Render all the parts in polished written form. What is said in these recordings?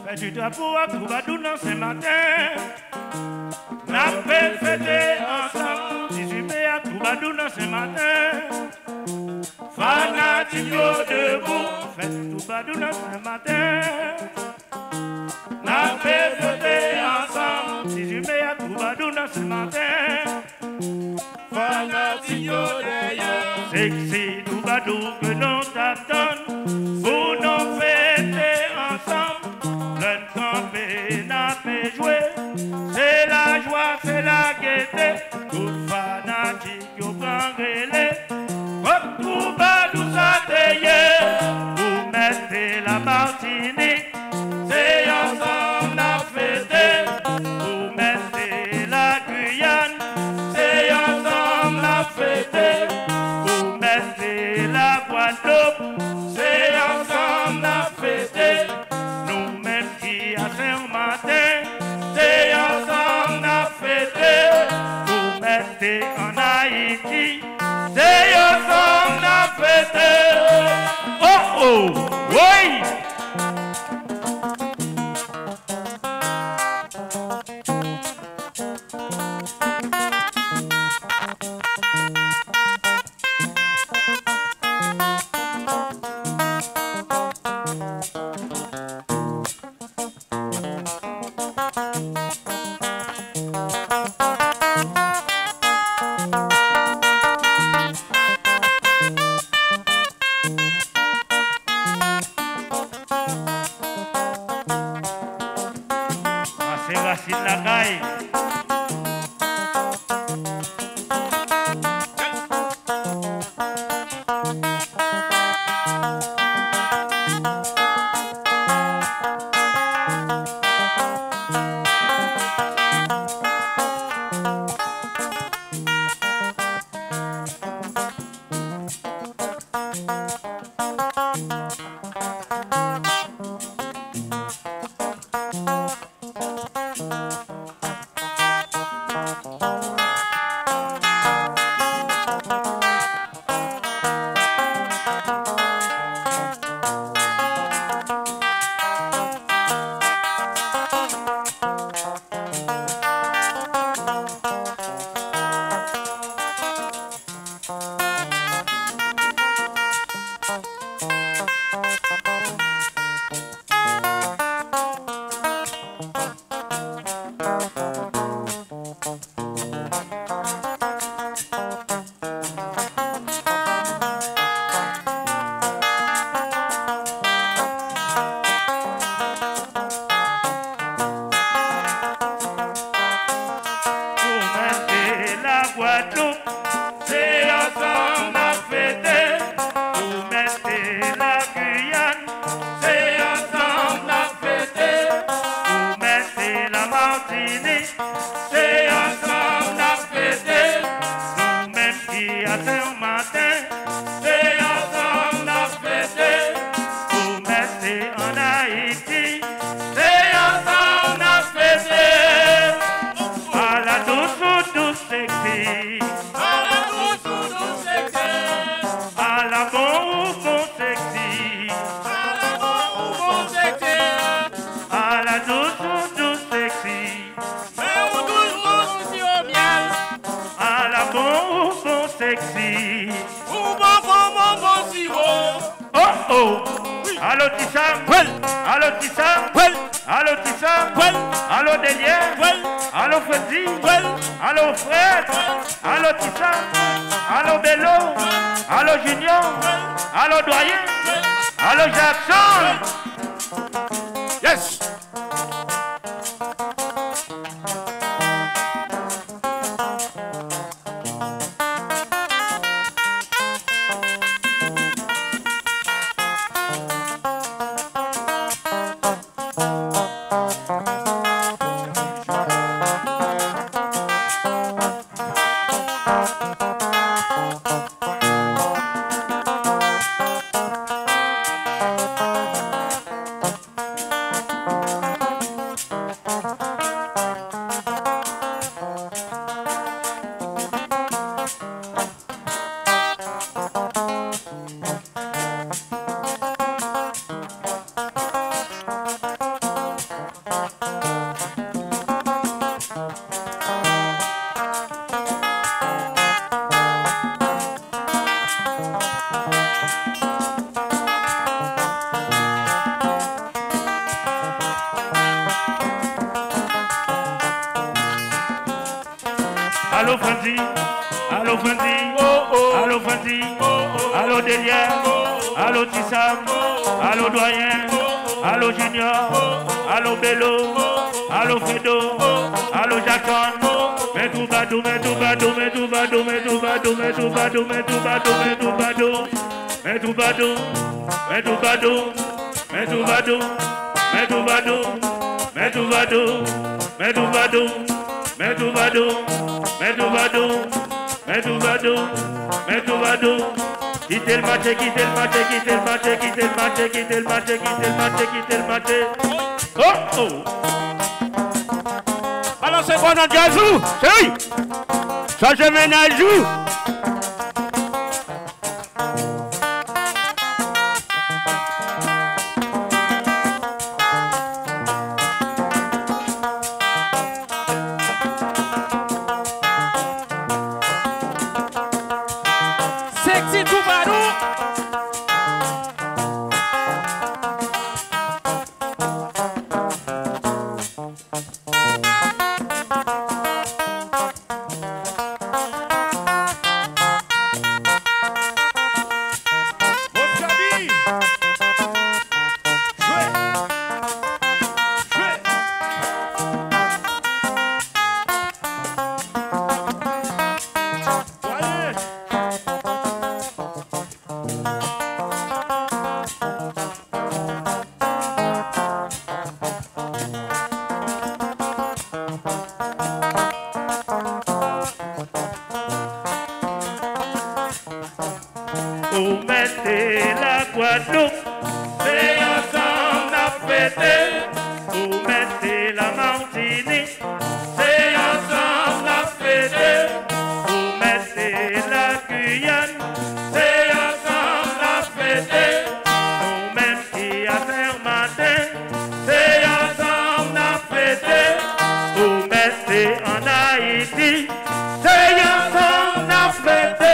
Fais du drapeau à Troubadour ce matin. N'a pas fêté ensemble. 18 mai à Troubadour ce matin. Fanatique debout. Fais Troubadour ce matin. N'a pas fêté ensemble. 18 mai à Troubadour ce matin. Fanatique d'ailleurs. Sexy Troubadour que l'on t'attend. Vous nous fêtez ensemble. Le campé n'a pas joué. C'est la joie, c'est la gaieté. Tout fanatique au grand relais. Comme Troubadour s'atteignait. Vous mettez la Martinique. C'est ensemble à fêter. Vous mettez la Guyane. C'est ensemble à fêter. Vous mettez la Guadeloupe. C'est ensemble à fêter. Nous-mêmes qui à Saint-Martin. C'est ensemble à fêter. Vous mettez en Haïti. C'est ensemble à fêter. Oh oh, oui. C'est Racine Lacaille. C'est ensemble à fêter. Vous mettez la Guyane. C'est ensemble à fêter. Vous mettez la Martinique. C'est ensemble à fêter. Nous-mêmes qui à Saint-Martin. C'est ensemble à fêter. Vous mettez en Haïti. C'est ensemble à fêter. À la douce, douce sexy. Sexy. Oh oh. Allô Tissam. Allô Tissam. Allô Tissam. Allô Delia. Allô Freddy. Allô Fred. Allô Tissam. Allô Bello. Allô Junior. Allô Doyen. Allô Jackson. Yes. Allo Fanti, allo Fanti, allo Fanti, allo Delia, allo Tissam, allo Doyen, allo Junior, allo Bello, allo Fredo, allo Jackson. Mais tout badou, mais tout badou, mais tout badou, mais tout badou, mais tout badou, mais tout badou, mais tout badou, mais tout badou, mais tout badou, mais tout badou, mais tout badou, mais tout badou, mais tout badou, mais tout badou, mais tout badou, mais tout badou, mais tout badou. Quittez le match, quittez le match, quittez le match, quittez le match, quittez le match, quittez le match, quittez le match. Oh oh. Balancez-moi dans le gazou, chérie. Ça je ménage joue. Sexy Toubarou. Vous mettez la Guadeloupe, c'est ensemble à fêter. Vous mettez la Martinique, c'est ensemble à fêter. Vous mettez la Guyane, c'est ensemble à fêter. Nous-mêmes qui à Saint-Martin, c'est ensemble à fêter. Vous mettez en Haïti, c'est ensemble à fêter.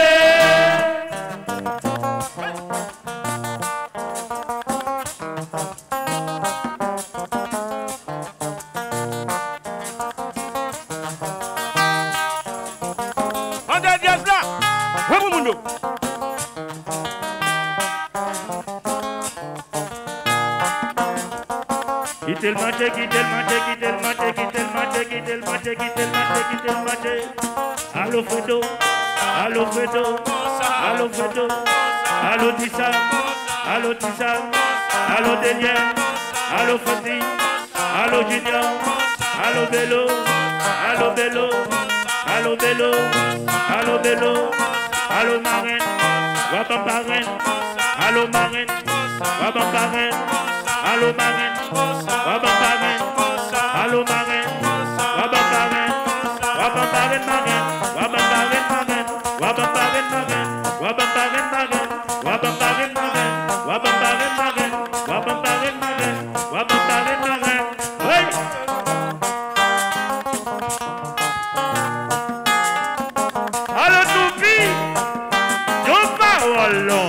Quittez le match, quittez le match, quittez le match, quittez le match, quittez le match, quittez le match, quittez le match. Allo Fredo, allo Fredo, allo Fredo, allo Tissam, allo Tissam, allo Delia, allo Fanti, allo Junior, allo Bello, allo Bello, allo Bello, allo Bello, allo Marine, Wabam Marine, allo Marine, Wabam Marine, allo Marine. Wabam Marine, allo Marine, Wabam Marine, Wabam Marine Marine, Wabam Marine Marine, Wabam Marine Marine, Wabam Marine Marine, Wabam Marine Marine, Wabam Marine Marine, Wabam Marine Marine, Wabam Marine Marine. Oui. Allo Toupi, John Parolon.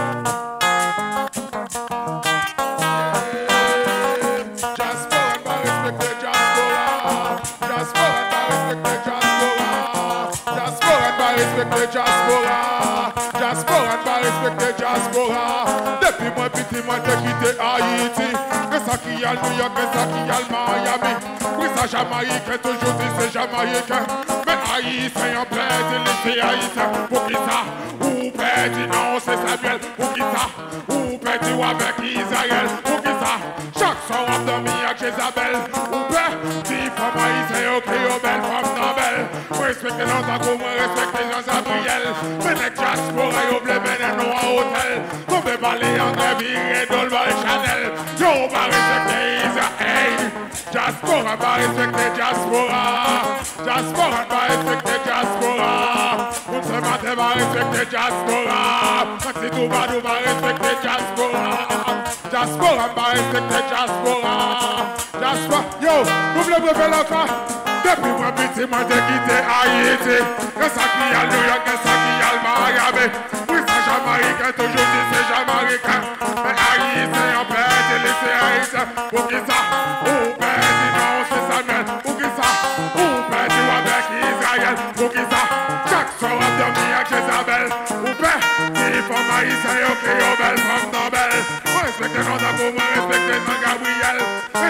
Respecte diaspora, diaspora pas respecte diaspora. Depuis moi petit moi t'ai quitté Haïti. Que ça qui y a New York, que ça qui y a Miami. Oui ça Jamaïcain, toujours dit c'est Jamaïcain. Mais Haïtien en pète, laissez Haïtien. Pour qui ça? Ou pète, non c'est Samuel. Pour qui ça? Ou pète ou avec Israël. Pour qui ça? Chaque soir on dormit avec Jézabel. Ou pète, dit femme Haïtien, ok, oh belle femme Nobel. Respectez nos accords, respectez nos Gabriel, mais les diaspora yo ble menen nou an hotel. Tombe bali André Viré, Dolval Chanel. Yo va respecter Israël. Diaspora va respecter diaspora. Diaspora va respecter diaspora. On se matin va respecter diaspora. Maxi Toubadou va respecter diaspora. Diaspora va respecter diaspora. Diaspora, yo, nous voulons faire l'encore. Depuis moi petit, moi j'ai quitté Haïti. Que ça qui a New York, que ça qui a Miami. Oui, c'est Jamaïcain, toujours dit c'est Jamaïcain. Mais Haïtien, on perd, laissez Haïtien. Pour qui ça? Ou perd, non, c'est Samuel. Pour qui ça? Ou perd, avec Israël. Pour qui ça?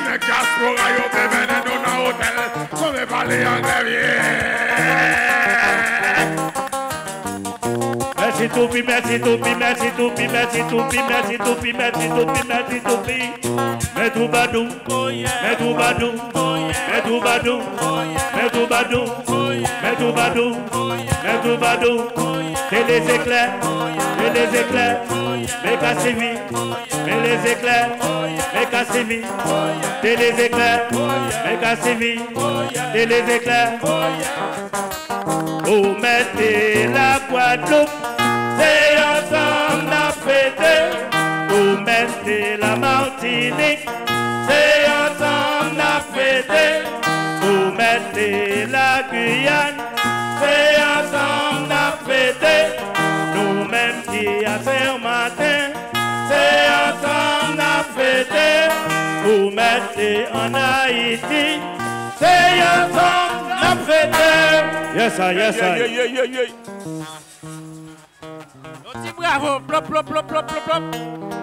les diaspora, yo te mènent dans un hôtel. Comme les parler anglais, Merci Toupi, merci Toupi, merci Toupi, merci Toupi, merci Toupi, merci Toupi, merci Toupi. Mais tout badou, mais tout badou, mais tout badou, mais tout badou, mais tout badou, mais tout badou. C'est les éclairs, c'est les éclairs, mais cassez vite, mais les éclairs, mais cassez vite, c'est les éclairs, mais cassez vite, c'est les éclairs. Oh, mettez la Guadeloupe, c'est ensemble à fêter. Oh, mettez la Martinique, c'est ensemble à fêter. Oh, mettez la Guyane, c'est ensemble à fêter. Nous-mêmes qui à Saint-Martin, c'est ensemble à fêter. Oh, mettez en Haïti, c'est ensemble à fêter. Yes, sir, yes, sir. Bravo, plop, plop, plop, plop, plop, plop.